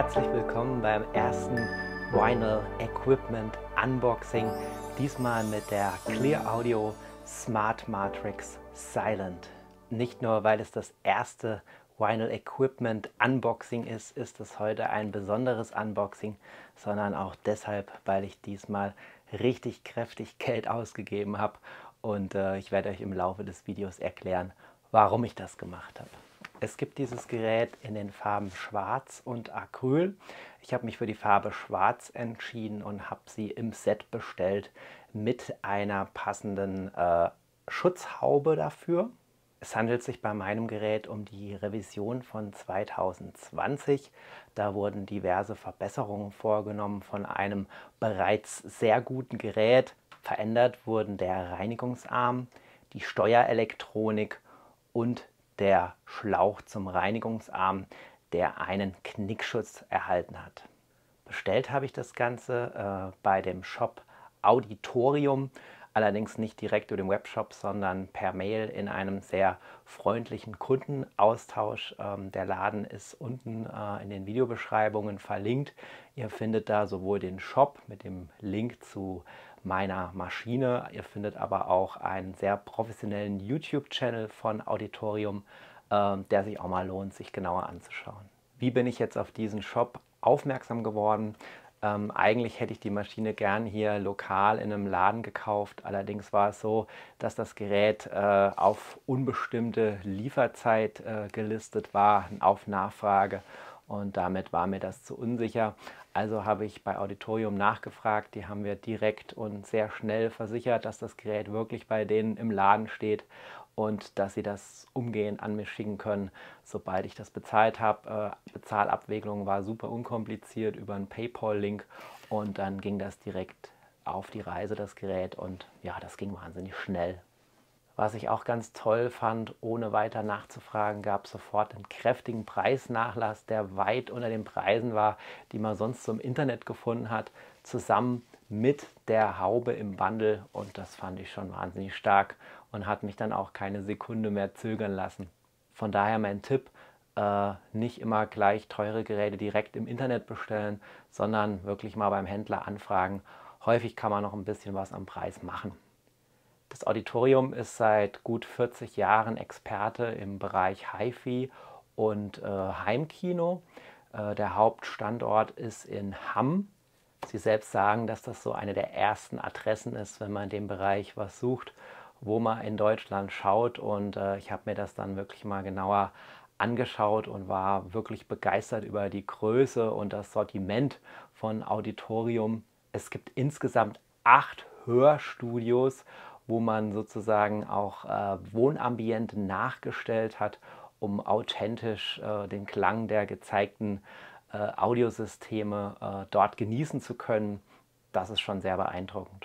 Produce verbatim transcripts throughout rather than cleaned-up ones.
Herzlich willkommen beim ersten Vinyl Equipment Unboxing, diesmal mit der Clear Audio Smart Matrix Silent. Nicht nur, weil es das erste Vinyl Equipment Unboxing ist, ist es heute ein besonderes Unboxing, sondern auch deshalb, weil ich diesmal richtig kräftig Geld ausgegeben habe und äh, ich werde euch im Laufe des Videos erklären, warum ich das gemacht habe. Es gibt dieses Gerät in den Farben Schwarz und Acryl. Ich habe mich für die Farbe Schwarz entschieden und habe sie im Set bestellt mit einer passenden äh, Schutzhaube dafür. Es handelt sich bei meinem Gerät um die Revision von zweitausendzwanzig. Da wurden diverse Verbesserungen vorgenommen von einem bereits sehr guten Gerät. Verändert wurden der Reinigungsarm, die Steuerelektronik und der Schlauch zum Reinigungsarm, der einen Knickschutz erhalten hat. Bestellt habe ich das Ganze äh, bei dem Shop Auditorium, allerdings nicht direkt über den Webshop, sondern per Mail in einem sehr freundlichen Kundenaustausch. Ähm, der Laden ist unten äh, in den Videobeschreibungen verlinkt. Ihr findet da sowohl den Shop mit dem Link zu meiner Maschine, ihr findet aber auch einen sehr professionellen YouTube-Channel von Auditorium, äh, der sich auch mal lohnt, sich genauer anzuschauen. Wie bin ich jetzt auf diesen Shop aufmerksam geworden? Ähm, eigentlich hätte ich die Maschine gern hier lokal in einem Laden gekauft. Allerdings war es so, dass das Gerät äh, auf unbestimmte Lieferzeit äh, gelistet war, auf Nachfrage. Und damit war mir das zu unsicher. Also habe ich bei Auditorium nachgefragt. Die haben mir direkt und sehr schnell versichert, dass das Gerät wirklich bei denen im Laden steht und dass sie das umgehend an mich schicken können, sobald ich das bezahlt habe. Äh, Bezahlabwicklung war super unkompliziert über einen PayPal-Link und dann ging das direkt auf die Reise, das Gerät, und ja, das ging wahnsinnig schnell. Was ich auch ganz toll fand, ohne weiter nachzufragen, gab es sofort einen kräftigen Preisnachlass, der weit unter den Preisen war, die man sonst so im Internet gefunden hat, zusammen mit der Haube im Bundle, und das fand ich schon wahnsinnig stark und hat mich dann auch keine Sekunde mehr zögern lassen. Von daher mein Tipp, äh, nicht immer gleich teure Geräte direkt im Internet bestellen, sondern wirklich mal beim Händler anfragen. Häufig kann man noch ein bisschen was am Preis machen. Das Auditorium ist seit gut vierzig Jahren Experte im Bereich Hi-Fi und äh, Heimkino. Äh, der Hauptstandort ist in Hamm. Sie selbst sagen, dass das so eine der ersten Adressen ist, wenn man in dem Bereich was sucht, wo man in Deutschland schaut. Und äh, ich habe mir das dann wirklich mal genauer angeschaut und war wirklich begeistert über die Größe und das Sortiment von Auditorium. Es gibt insgesamt acht Hörstudios, wo man sozusagen auch äh, Wohnambiente nachgestellt hat, um authentisch äh, den Klang der gezeigten äh, Audiosysteme äh, dort genießen zu können. Das ist schon sehr beeindruckend.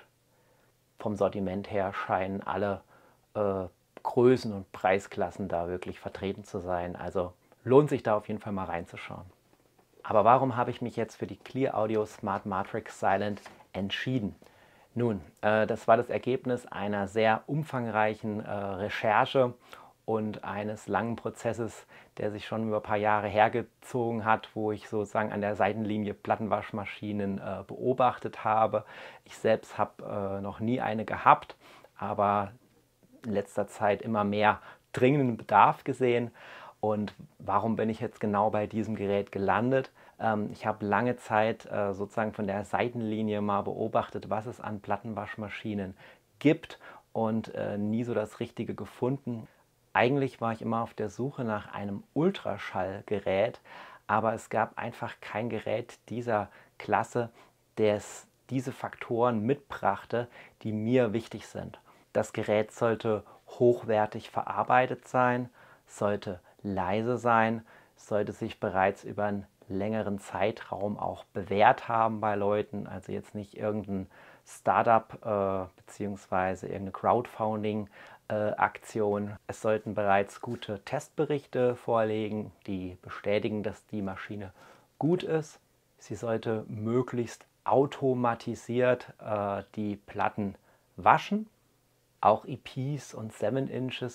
Vom Sortiment her scheinen alle äh, Größen und Preisklassen da wirklich vertreten zu sein. Also lohnt sich da auf jeden Fall mal reinzuschauen. Aber warum habe ich mich jetzt für die Clear Audio Smart Matrix Silent entschieden? Nun, äh, das war das Ergebnis einer sehr umfangreichen äh, Recherche und eines langen Prozesses, der sich schon über ein paar Jahre hergezogen hat, wo ich sozusagen an der Seitenlinie Plattenwaschmaschinen äh, beobachtet habe. Ich selbst habe äh, noch nie eine gehabt, aber in letzter Zeit immer mehr dringenden Bedarf gesehen. Und warum bin ich jetzt genau bei diesem Gerät gelandet? Ähm, ich habe lange Zeit äh, sozusagen von der Seitenlinie mal beobachtet, was es an Plattenwaschmaschinen gibt und äh, nie so das Richtige gefunden. Eigentlich war ich immer auf der Suche nach einem Ultraschallgerät, aber es gab einfach kein Gerät dieser Klasse, das diese Faktoren mitbrachte, die mir wichtig sind. Das Gerät sollte hochwertig verarbeitet sein, sollte leise sein, sollte sich bereits über einen längeren Zeitraum auch bewährt haben bei Leuten, also jetzt nicht irgendein Startup äh, bzw. irgendeine Crowdfunding-Aktion. Äh, es sollten bereits gute Testberichte vorliegen, die bestätigen, dass die Maschine gut ist. Sie sollte möglichst automatisiert äh, die Platten waschen. Auch E Ps und seven Inches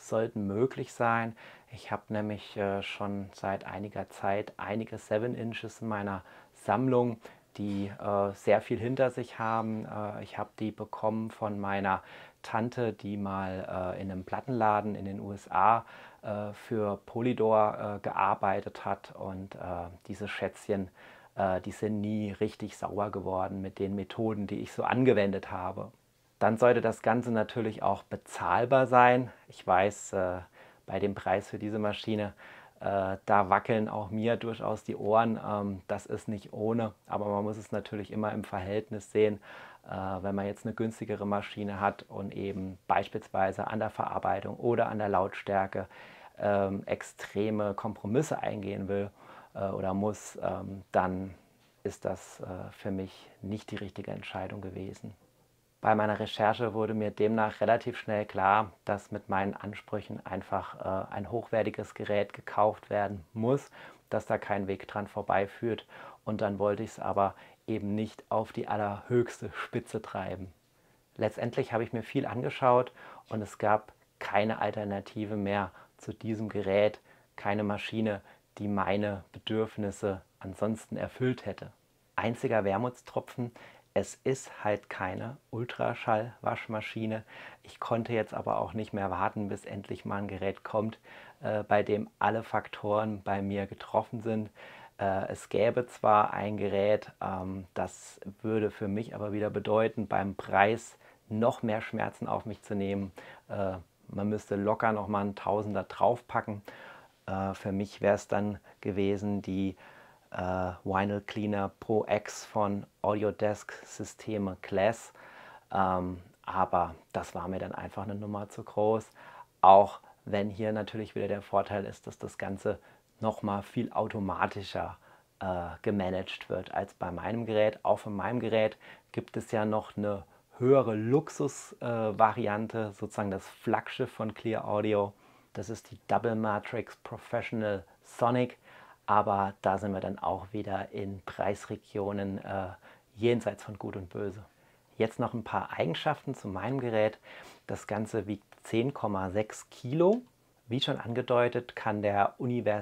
sollten möglich sein. Ich habe nämlich äh, schon seit einiger Zeit einige seven Inches in meiner Sammlung, die äh, sehr viel hinter sich haben. Äh, ich habe die bekommen von meiner Tante, die mal äh, in einem Plattenladen in den U S A äh, für Polydor äh, gearbeitet hat, und äh, diese Schätzchen, äh, die sind nie richtig sauer geworden mit den Methoden, die ich so angewendet habe. Dann sollte das Ganze natürlich auch bezahlbar sein. Ich weiß, äh, bei dem Preis für diese Maschine, äh, da wackeln auch mir durchaus die Ohren. Ähm, das ist nicht ohne, aber man muss es natürlich immer im Verhältnis sehen. Äh, wenn man jetzt eine günstigere Maschine hat und eben beispielsweise an der Verarbeitung oder an der Lautstärke ähm, extreme Kompromisse eingehen will äh, oder muss, ähm, dann ist das äh, für mich nicht die richtige Entscheidung gewesen. Bei meiner Recherche wurde mir demnach relativ schnell klar, dass mit meinen Ansprüchen einfach äh, ein hochwertiges Gerät gekauft werden muss, dass da kein Weg dran vorbeiführt, und dann wollte ich es aber eben nicht auf die allerhöchste Spitze treiben. Letztendlich habe ich mir viel angeschaut und es gab keine Alternative mehr zu diesem Gerät, keine Maschine, die meine Bedürfnisse ansonsten erfüllt hätte. Einziger Wermutstropfen: es ist halt keine Ultraschall-Waschmaschine. Ich konnte jetzt aber auch nicht mehr warten, bis endlich mal ein Gerät kommt, äh, bei dem alle Faktoren bei mir getroffen sind. Äh, es gäbe zwar ein Gerät, ähm, das würde für mich aber wieder bedeuten, beim Preis noch mehr Schmerzen auf mich zu nehmen. Äh, man müsste locker noch mal einen Tausender draufpacken. Äh, für mich wäre es dann gewesen die Uh, Vinyl Cleaner Pro X von Audiodesk Systeme Class, ähm, aber das war mir dann einfach eine Nummer zu groß, auch wenn hier natürlich wieder der Vorteil ist, dass das Ganze nochmal viel automatischer äh, gemanagt wird als bei meinem Gerät. Auch von meinem Gerät gibt es ja noch eine höhere Luxus-Variante, äh, sozusagen das Flaggschiff von Clear Audio. Das ist die Double Matrix Professional Sonic. Aber da sind wir dann auch wieder in Preisregionen äh, jenseits von Gut und Böse. Jetzt noch ein paar Eigenschaften zu meinem Gerät. Das Ganze wiegt zehn Komma sechs Kilo. Wie schon angedeutet, kann der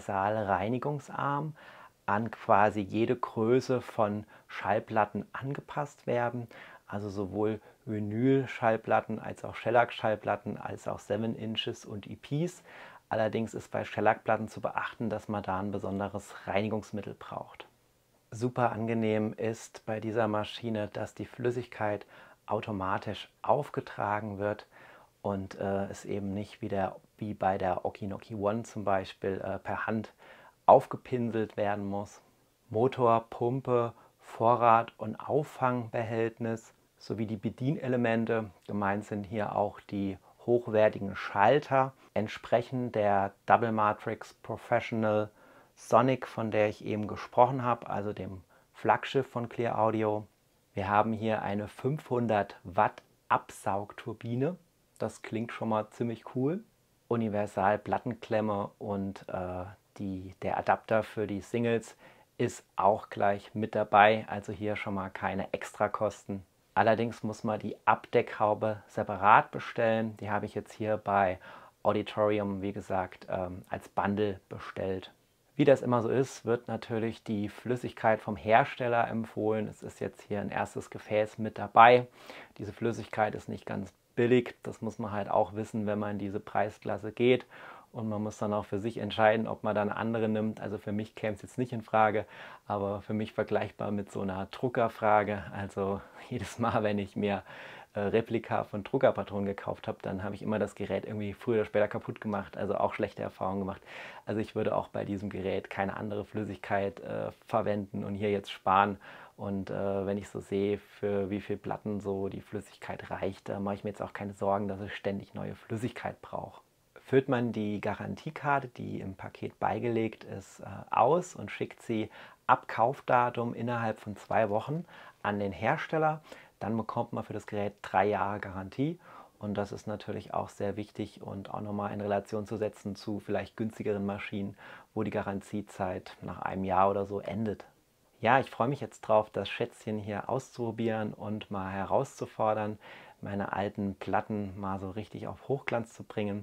Universal-Reinigungsarm an quasi jede Größe von Schallplatten angepasst werden. Also sowohl Vinyl-Schallplatten als auch Shellac-Schallplatten als auch seven Inches und E Ps. Allerdings ist bei Shellac-Platten zu beachten, dass man da ein besonderes Reinigungsmittel braucht. Super angenehm ist bei dieser Maschine, dass die Flüssigkeit automatisch aufgetragen wird und äh, es eben nicht wie, der, wie bei der Okinoki One zum Beispiel äh, per Hand aufgepinselt werden muss. Motor, Pumpe, Vorrat- und Auffangbehältnis sowie die Bedienelemente, gemeint sind hier auch die hochwertigen Schalter, entsprechen der Double Matrix Professional Sonic, von der ich eben gesprochen habe, also dem Flaggschiff von Clear Audio. Wir haben hier eine fünfhundert Watt Absaugturbine. Das klingt schon mal ziemlich cool. Universal Plattenklemme und äh, die, der Adapter für die Singles ist auch gleich mit dabei, also hier schon mal keine Extrakosten. Allerdings muss man die Abdeckhaube separat bestellen. Die habe ich jetzt hier bei Auditorium, wie gesagt, ähm, als Bundle bestellt. Wie das immer so ist, wird natürlich die Flüssigkeit vom Hersteller empfohlen. Es ist jetzt hier ein erstes Gefäß mit dabei. Diese Flüssigkeit ist nicht ganz billig. Das muss man halt auch wissen, wenn man in diese Preisklasse geht. Und man muss dann auch für sich entscheiden, ob man dann andere nimmt. Also für mich käme es jetzt nicht in Frage, aber für mich vergleichbar mit so einer Druckerfrage. Also jedes Mal, wenn ich mir äh, Replika von Druckerpatronen gekauft habe, dann habe ich immer das Gerät irgendwie früher oder später kaputt gemacht, also auch schlechte Erfahrungen gemacht. Also ich würde auch bei diesem Gerät keine andere Flüssigkeit äh, verwenden und hier jetzt sparen. Und äh, wenn ich so sehe, für wie viele Platten so die Flüssigkeit reicht, da mache ich mir jetzt auch keine Sorgen, dass ich ständig neue Flüssigkeit brauche. Füllt man die Garantiekarte, die im Paket beigelegt ist, aus und schickt sie ab Kaufdatum innerhalb von zwei Wochen an den Hersteller, dann bekommt man für das Gerät drei Jahre Garantie. Und das ist natürlich auch sehr wichtig und auch nochmal in Relation zu setzen zu vielleicht günstigeren Maschinen, wo die Garantiezeit nach einem Jahr oder so endet. Ja, ich freue mich jetzt drauf, das Schätzchen hier auszuprobieren und mal herauszufordern, meine alten Platten mal so richtig auf Hochglanz zu bringen.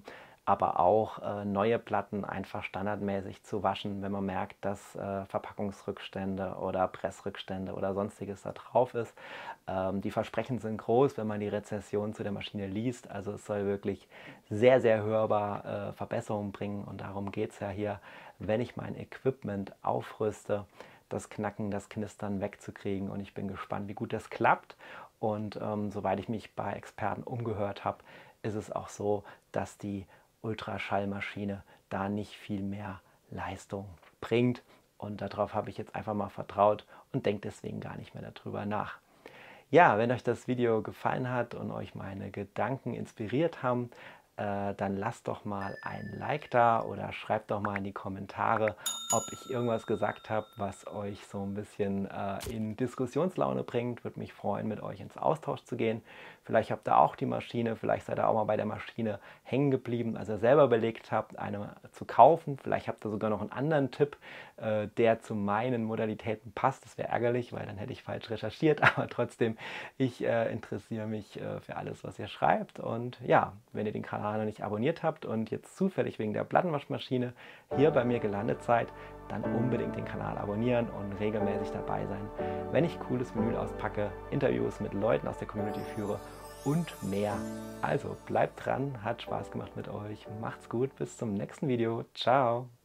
aber auch äh, neue Platten einfach standardmäßig zu waschen, wenn man merkt, dass äh, Verpackungsrückstände oder Pressrückstände oder sonstiges da drauf ist. Ähm, die Versprechen sind groß, wenn man die Rezension zu der Maschine liest. Also es soll wirklich sehr, sehr hörbar äh, Verbesserungen bringen und darum geht es ja hier, wenn ich mein Equipment aufrüste, das Knacken, das Knistern wegzukriegen und ich bin gespannt, wie gut das klappt und ähm, soweit ich mich bei Experten umgehört habe, ist es auch so, dass die Ultraschallmaschine da nicht viel mehr Leistung bringt und darauf habe ich jetzt einfach mal vertraut und denke deswegen gar nicht mehr darüber nach. Ja, wenn euch das Video gefallen hat und euch meine Gedanken inspiriert haben, äh, dann lasst doch mal ein Like da oder schreibt doch mal in die Kommentare, ob ich irgendwas gesagt habe, was euch so ein bisschen äh, in Diskussionslaune bringt. Würde mich freuen, mit euch ins Austausch zu gehen. Vielleicht habt ihr auch die Maschine, vielleicht seid ihr auch mal bei der Maschine hängen geblieben, als ihr selber überlegt habt, eine zu kaufen. Vielleicht habt ihr sogar noch einen anderen Tipp, äh, der zu meinen Modalitäten passt. Das wäre ärgerlich, weil dann hätte ich falsch recherchiert, aber trotzdem, ich äh, interessiere mich äh, für alles, was ihr schreibt. Und ja, wenn ihr den Kanal noch nicht abonniert habt und jetzt zufällig wegen der Plattenwaschmaschine hier bei mir gelandet seid, dann unbedingt den Kanal abonnieren und regelmäßig dabei sein, wenn ich cooles Vinyl auspacke, Interviews mit Leuten aus der Community führe und mehr. Also bleibt dran, hat Spaß gemacht mit euch, macht's gut, bis zum nächsten Video, ciao!